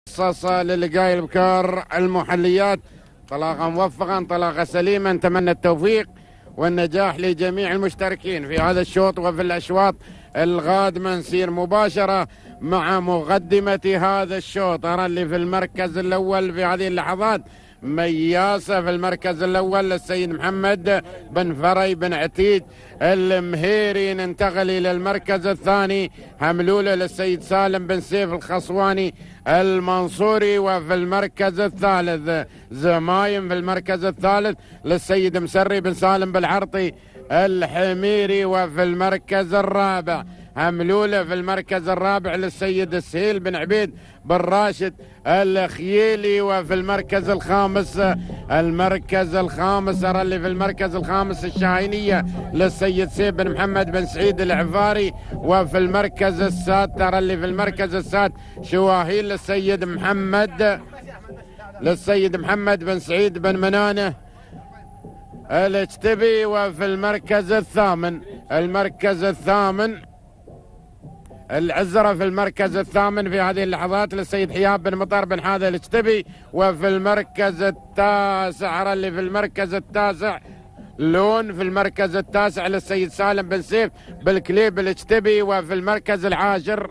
مخصصة للقاء الابكار المحليات. انطلاقة موفقة، انطلاقة سليمة، نتمنى التوفيق والنجاح لجميع المشتركين في هذا الشوط وفي الأشواط القادمة. نسير مباشرة مع مقدمة هذا الشوط. أرى اللي في المركز الأول في هذه اللحظات مياسة في المركز الأول للسيد محمد بن فري بن عتيج المهيري. ننتقل إلى المركز الثاني هملولة للسيد سالم بن سيف الخصواني المنصوري. وفي المركز الثالث زمايم في المركز الثالث للسيد مسري بن سالم بالعرطي الحميري. وفي المركز الرابع هملولة في المركز الرابع للسيد السهيل بن عبيد بن راشد الخييلي. وفي المركز الخامس أرى اللي في المركز الخامس الشاهينية للسيد سيف بن محمد بن سعيد العفاري. وفي المركز السادس أرى اللي في المركز السادس شواهيل للسيد محمد بن سعيد بن منانه الاجتبي. وفي المركز الثامن العزرة في المركز الثامن في هذه اللحظات للسيد حياب بن مطر بن حاذا الاجتبي. وفي المركز التاسع أرى اللي في المركز التاسع لون في المركز التاسع للسيد سالم بن سيف بالكليب الاجتبي. وفي المركز العاشر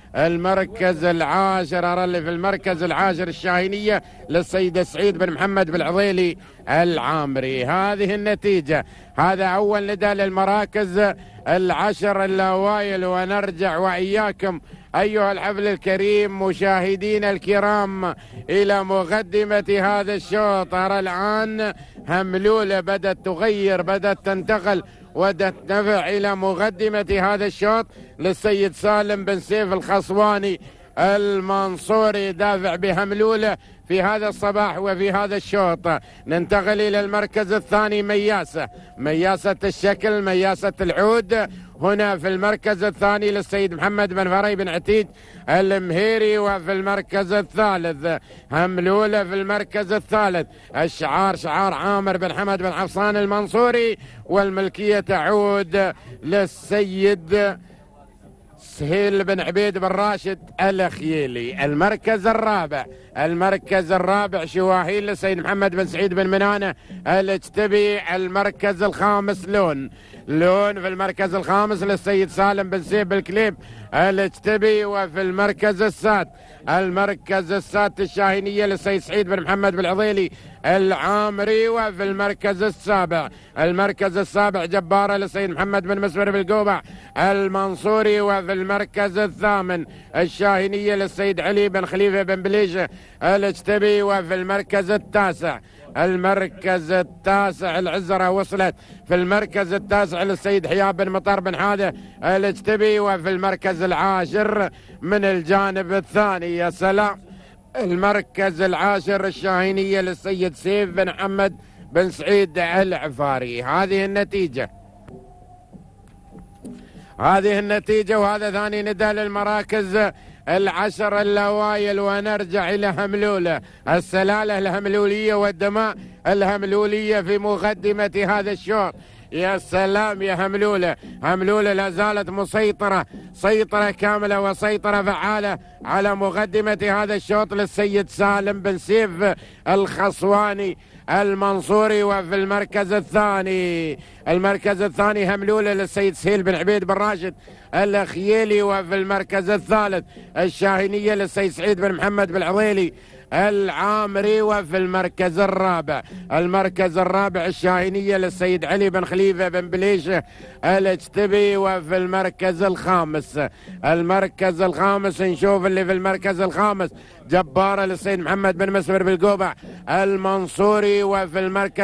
أرى اللي في المركز العاشر الشاهينية للسيد سعيد بن محمد بالعضيلي العامري. هذه النتيجة، هذا أول نداء للمراكز العشر الأوائل. ونرجع وإياكم أيها الحفل الكريم مشاهدين الكرام إلى مقدمة هذا الشوط. أرى الآن هملولة بدأت تغير، بدأت تنتقل وتدفع إلى مقدمة هذا الشوط للسيد سالم بن سيف الخصواني المنصوري دافع بهملولة في هذا الصباح وفي هذا الشوط. ننتقل إلى المركز الثاني مياسة الشكل، مياسة العود هنا في المركز الثاني للسيد محمد بن فري بن عتيج المهيري. وفي المركز الثالث هملولة في المركز الثالث الشعار شعار عامر بن حمد بن عفصان المنصوري. والملكية تعود للسيد سهيل بن عبيد بن راشد الخييلي. المركز الرابع شواهيل للسيد محمد بن سعيد بن منانة الاجتبي. المركز الخامس لون في المركز الخامس للسيد سالم بن سيف بالكليب الاجتبي. وفي المركز السادس الشاهينية للسيد سعيد بن محمد بالعضيلي العامري. وفي المركز السابع جبارة للسيد محمد بن مسمر بالقوبع المنصوري. وفي المركز الثامن الشاهينية للسيد علي بن خليفة بن بليجة الاجتبي. وفي المركز التاسع العزرة وصلت في المركز التاسع للسيد حياب بن مطر بن حاذا الاجتبي. وفي المركز العاشر من الجانب الثاني يا سلام المركز العاشر الشاهينية للسيد سيف بن محمد بن سعيد العفاري. هذه النتيجة وهذا ثاني نداء للمراكز العشر الأوائل. ونرجع إلى هملولة، السلالة الهملولية والدماء الهملولية في مقدمة هذا الشوط. يا سلام يا هملولة لا زالت سيطرة كاملة وسيطرة فعالة على مقدمة هذا الشوط للسيد سالم بن سيف الخصواني المنصوري. وفي المركز الثاني هملولة للسيد سهيل بن عبيد بن راشد الخييلي. وفي المركز الثالث الشاهينية للسيد سعيد بن محمد بالعضيلي العامري. وفي المركز الرابع الشاهينية للسيد علي بن خليفة بن بليشة الاجتبي. وفي المركز الخامس نشوف اللي في المركز الخامس جبارة للسيد محمد بن مسمر بالقوبع المنصوري. وفي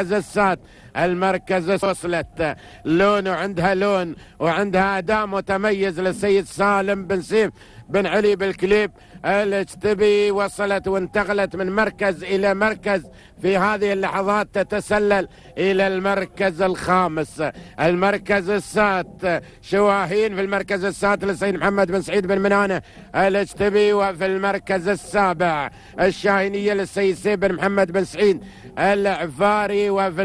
المركز وصلت لون وعندها أداء متميز للسيد سالم بن سيف بن علي بالكليب الاجتبي. وصلت وانتقلت من مركز إلى مركز في هذه اللحظات، تتسلل إلى المركز الخامس. المركز السادس شواهين في المركز السادس للسيد محمد بن سعيد بن منانة الاجتبي. وفي المركز السابع الشاهينية للسيد سيف بن محمد بن سعيد العفاري. وفي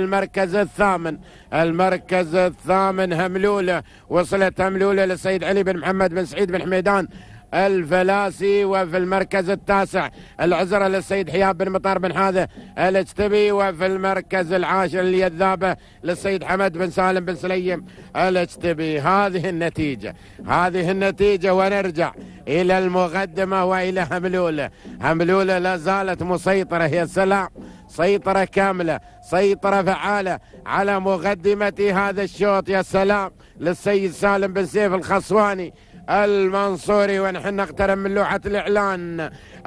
المركز الثامن هملولة، وصلت هملولة للسيد علي بن محمد بن سعيد بن حميدان الفلاسي. وفي المركز التاسع العزرة للسيد حياب بن مطار بن حاذة الاجتبي. وفي المركز العاشر اليذابة للسيد حمد بن سالم بن سليم الاجتبي. هذه النتيجة ونرجع إلى المقدمة وإلى هملولة. هملولة لا زالت مسيطرة، يا سلام، سيطرة كاملة، سيطرة فعالة على مقدمة هذا الشوط. يا سلام للسيد سالم بن سيف الخصواني المنصوري. ونحن نقترب من لوحة الإعلان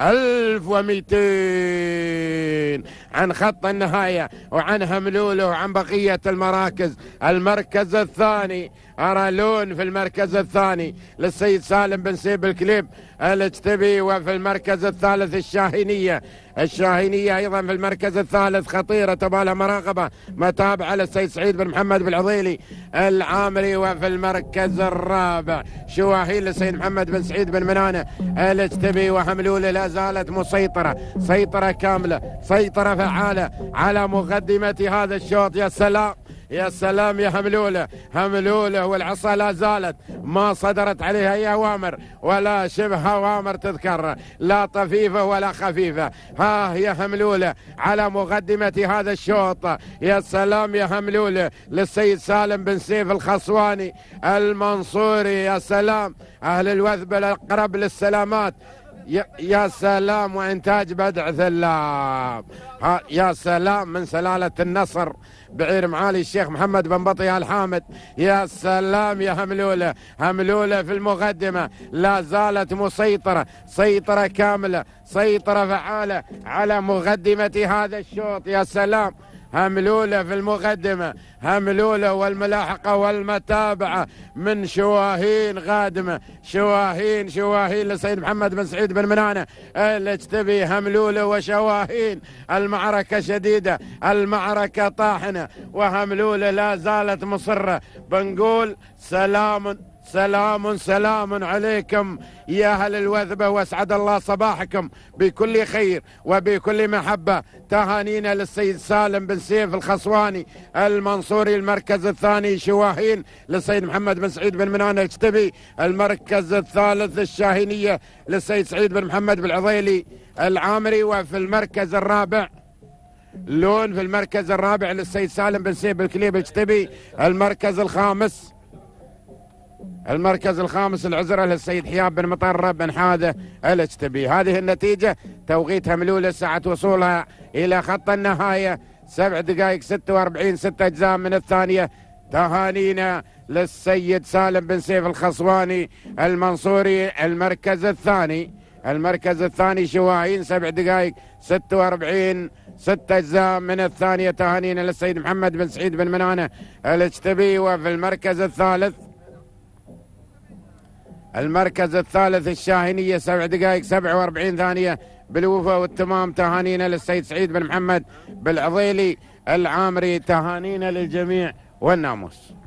1200 عن خط النهاية وعن هملولة وعن بقية المراكز. المركز الثاني أرى لون في المركز الثاني للسيد سالم بن سيف الكليب الاجتبي. وفي المركز الثالث الشاهينية أيضا في المركز الثالث خطيرة تبالها مراقبة متابعة للسيد سعيد بن محمد بالعضيلي العامري. وفي المركز الرابع شواهين للسيد محمد بن سعيد بن منانة الاجتبي. وهملولة لا زالت مسيطرة، سيطرة كاملة، سيطرة فعالة على مقدمة هذا الشوط. يا سلام، يا سلام يا هملولة والعصا لا زالت ما صدرت عليها أي أوامر ولا شبه أوامر تذكر، لا طفيفة ولا خفيفة. ها هي هملولة على مقدمة هذا الشوط. يا سلام يا هملولة للسيد سالم بن سيف الخصواني المنصوري. يا سلام أهل الوثبة الأقرب للسلامات. يا سلام وإنتاج بدع ثلاب. يا سلام من سلالة النصر بعير معالي الشيخ محمد بن بطي الحامد. يا سلام يا هملولة في المقدمة لا زالت مسيطرة، سيطرة كاملة، سيطرة فعالة على مقدمة هذا الشوط. يا سلام هملولة في المقدمة، هملولة والملاحقة والمتابعة من شواهين قادمة، شواهين للسيد محمد بن سعيد بن منانة الاجتبي. هملولة وشواهين، المعركة شديدة، المعركة طاحنة، وهملولة لا زالت مصرة. بنقول سلام عليكم يا أهل الوثبة، واسعد الله صباحكم بكل خير وبكل محبة. تهانينا للسيد سالم بن سيف الخصواني المنصوري. المركز الثاني شواهين للسيد محمد بن سعيد بن منانة الاجتبي. المركز الثالث الشاهينية للسيد سعيد بن محمد بالعضيلي العامري. وفي المركز الرابع لون في المركز الرابع للسيد سالم بن سيف الكليب الاجتبي. المركز الخامس العزرة للسيد حياب بن مطر بن حاذة الاجتبي. هذه النتيجة توقيت هملولة ساعة وصولها إلى خط النهاية 7 دقائق 46 6 أجزاء من الثانية. تهانينا للسيد سالم بن سيف الخصواني المنصوري. المركز الثاني شواهين 7 دقائق 46 6 أجزاء من الثانية. تهانينا للسيد محمد بن سعيد بن منانة الاجتبي. وفي المركز الثالث الشاهينية 7 دقائق 47 ثانية بالوفاء والتمام. تهانينا للسيد سعيد بن محمد بالعضيلي العامري. تهانينا للجميع والناموس.